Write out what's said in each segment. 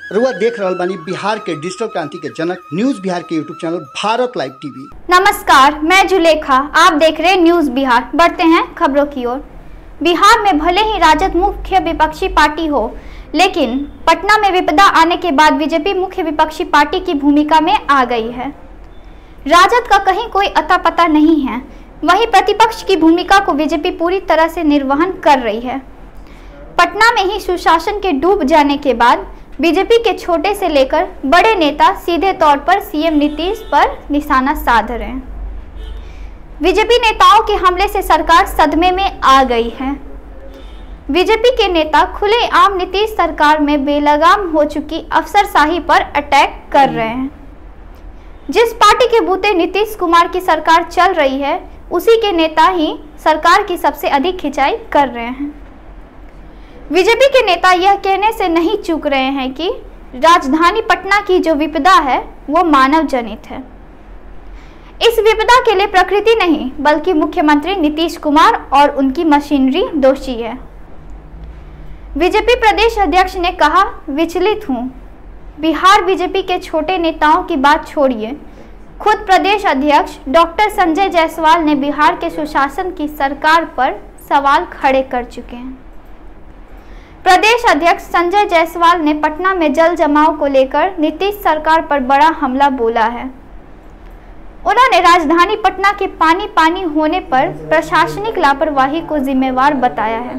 रुआ देख रहल बानी बिहार के डिजिटल क्रांति के जनक न्यूज बिहार के YouTube channel Bharat live TV. नमस्कार, मैं जुलेखा, आप देख रहे हैं न्यूज बिहार। बढ़ते हैं खबरों की ओर। बिहार में भले ही राजद मुख्य विपक्षी पार्टी हो, लेकिन पटना में विपदा आने के बाद बीजेपी मुख्य विपक्षी पार्टी की भूमिका में आ गई है। राजद का कहीं कोई अता पता नहीं है, वहीं प्रतिपक्ष की भूमिका को बीजेपी पूरी तरह से निर्वहन कर रही है। पटना में ही सुशासन के डूब जाने के बाद बीजेपी के छोटे से लेकर बड़े नेता सीधे तौर पर सीएम नीतीश पर निशाना साध रहे हैं। बीजेपी नेताओं के हमले से सरकार सदमे में आ गई है। बीजेपी के नेता खुलेआम नीतीश सरकार में बेलगाम हो चुकी अफसरशाही पर अटैक कर रहे हैं। जिस पार्टी के बूते नीतीश कुमार की सरकार चल रही है, उसी के नेता ही सरकार की सबसे अधिक खिंचाई कर रहे हैं। बीजेपी के नेता यह कहने से नहीं चूक रहे हैं कि राजधानी पटना की जो विपदा है वो मानव जनित है। इस विपदा के लिए प्रकृति नहीं बल्कि मुख्यमंत्री नीतीश कुमार और उनकी मशीनरी दोषी है। बीजेपी प्रदेश अध्यक्ष ने कहा, विचलित हूं। बिहार बीजेपी के छोटे नेताओं की बात छोड़िए, खुद प्रदेश अध्यक्ष डॉक्टर संजय जायसवाल ने बिहार के सुशासन की सरकार पर सवाल खड़े कर चुके हैं। प्रदेश अध्यक्ष संजय जायसवाल ने पटना में जल जमाव को लेकर नीतीश सरकार पर बड़ा हमला बोला है। उन्होंने राजधानी पटना के पानी पानी होने पर प्रशासनिक लापरवाही को जिम्मेवार बताया है।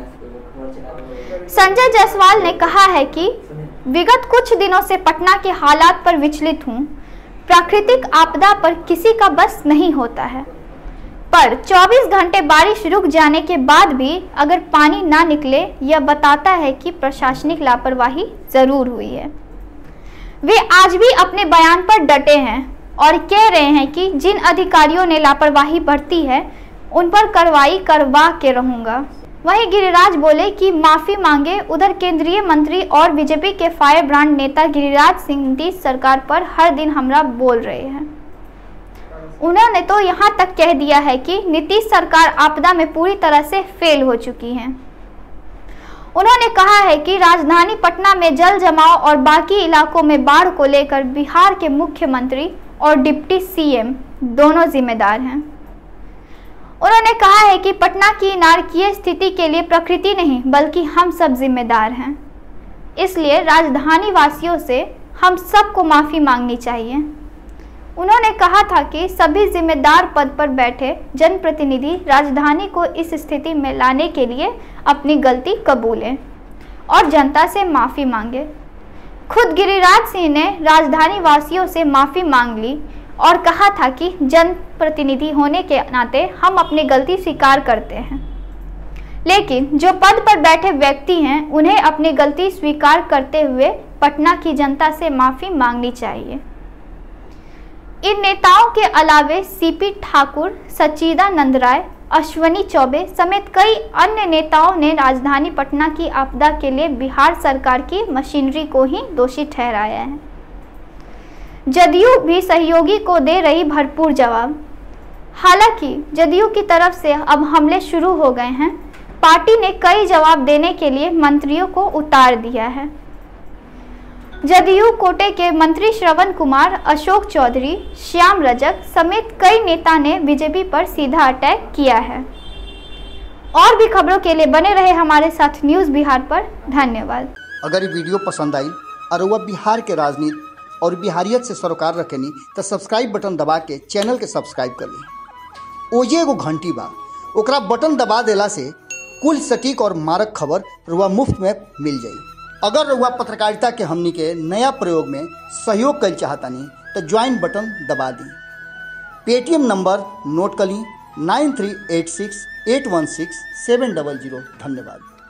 संजय जायसवाल ने कहा है कि विगत कुछ दिनों से पटना के हालात पर विचलित हूं। प्राकृतिक आपदा पर किसी का बस नहीं होता है, पर 24 घंटे बारिश रुक जाने के बाद भी अगर पानी ना निकले, यह बताता है कि प्रशासनिक लापरवाही जरूर हुई है। वे आज भी अपने बयान पर डटे हैं और कह रहे हैं कि जिन अधिकारियों ने लापरवाही बरती है उन पर कार्रवाई करवा के रहूंगा। वहीं गिरिराज बोले कि माफी मांगे। उधर केंद्रीय मंत्री और बीजेपी के फायर ब्रांड नेता गिरिराज सिंह नीतीश सरकार पर हर दिन हमला बोल रहे हैं। उन्होंने तो यहाँ तक कह दिया है कि नीतीश सरकार आपदा में पूरी तरह से फेल हो चुकी है। उन्होंने कहा है कि राजधानी पटना में जल जमाव और बाकी इलाकों में बाढ़ को लेकर बिहार के मुख्यमंत्री और डिप्टी सीएम दोनों जिम्मेदार हैं। उन्होंने कहा है कि पटना की नारकीय स्थिति के लिए प्रकृति नहीं बल्कि हम सब जिम्मेदार हैं। इसलिए राजधानी वासियों से हम सबको माफी मांगनी चाहिए। उन्होंने कहा था कि सभी जिम्मेदार पद पर बैठे जनप्रतिनिधि राजधानी को इस स्थिति में लाने के लिए अपनी गलती कबूलें और जनता से माफ़ी मांगे। खुद गिरिराज सिंह ने राजधानी वासियों से माफ़ी मांग ली और कहा था कि जनप्रतिनिधि होने के नाते हम अपनी गलती स्वीकार करते हैं, लेकिन जो पद पर बैठे व्यक्ति हैं उन्हें अपनी गलती स्वीकार करते हुए पटना की जनता से माफ़ी मांगनी चाहिए। इन नेताओं के अलावे सीपी ठाकुर, सच्चिदानंद राय, अश्वनी चौबे समेत कई अन्य नेताओं ने राजधानी पटना की आपदा के लिए बिहार सरकार की मशीनरी को ही दोषी ठहराया है। जदयू भी सहयोगी को दे रही भरपूर जवाब। हालांकि जदयू की तरफ से अब हमले शुरू हो गए हैं। पार्टी ने कई जवाब देने के लिए मंत्रियों को उतार दिया है। जदयू कोटे के मंत्री श्रवण कुमार, अशोक चौधरी, श्याम रजक समेत कई नेता ने बीजेपी पर सीधा अटैक किया है। और भी खबरों के लिए बने रहे हमारे साथ न्यूज बिहार पर। धन्यवाद। अगर ये वीडियो पसंद आई और वह बिहार के राजनीति और बिहारियत से सरोकार रखेनी तो सब्सक्राइब बटन दबा के चैनल के सब्सक्राइब कर ली। ओजे एगो घंटी बा, ओकरा बटन दबा देला से कुल सटीक और मारक खबर रुआ मुफ्त में मिल जाई। अगर रुआ पत्रकारिता के हमनी के नया प्रयोग में सहयोग कर चाहतानी तो ज्वाइन बटन दबा दी। पेटीएम नंबर नोट कर ली 9386816700। धन्यवाद।